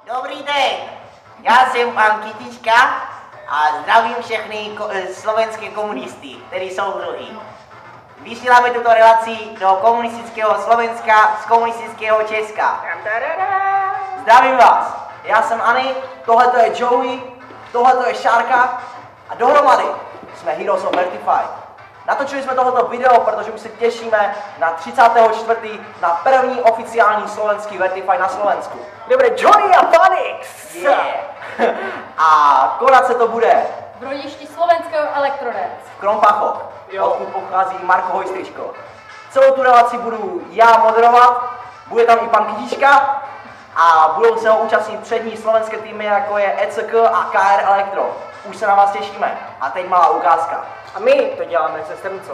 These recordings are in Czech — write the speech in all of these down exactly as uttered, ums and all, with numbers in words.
Dobrý den, já jsem pan Kytička a zdravím všechny ko slovenské komunisty, kteří jsou druhý. Vysíláme tuto relaci do komunistického Slovenska z komunistického Česka. Zdravím vás, já jsem Ani, tohleto je Joey, tohleto je Šárka a dohromady jsme Heroes of Vertified. Natočili jsme tohoto video, protože už se těšíme na třicátého čtvrtého na první oficiální slovenský Vertified na Slovensku. Kde bude Johnny a Panix! Yeah. A konat se to bude v rodišti slovenského Elektrodance. v Krompachov, odkud pochází Marko Hojstričko. Celou tu relaci budu já moderovat, bude tam i pan Kytička a budou se ho účastnit přední slovenské týmy, jako je E C K a K R Elektro. Už se na vás těšíme. A teď malá ukázka. A my to děláme se Strmco.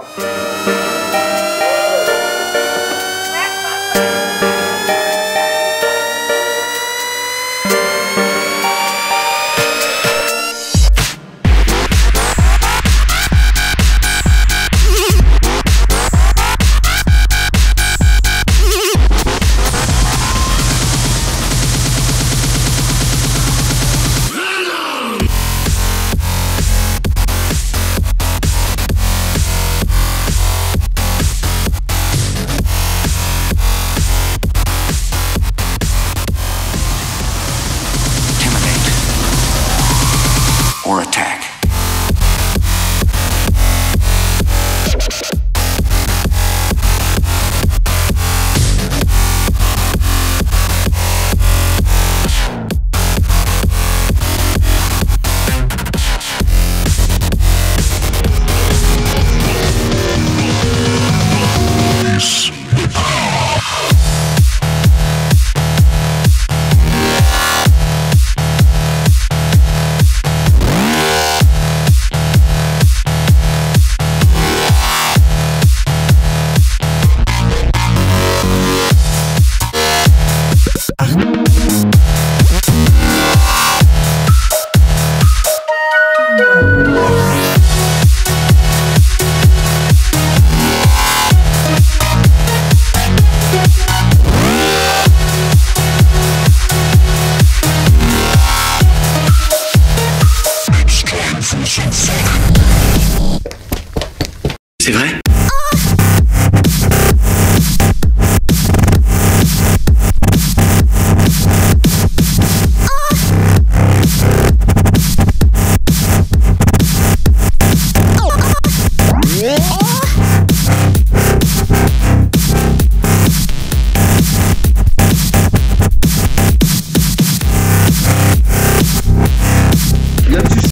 Or attack. C'est vrai ?